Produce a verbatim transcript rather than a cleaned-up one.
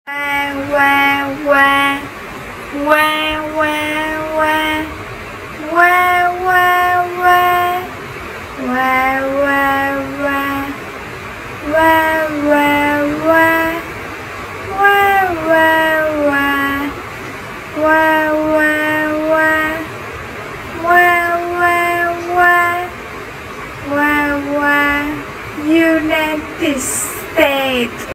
Wah, wah, wah. Wah, wah, wah. Wah, wah, wah. Wah, wah, wah. Wah, wah, wah. Wah, wah, wah. Wah, wah, wah. Wah, wah, wah. Wah, wah. United States.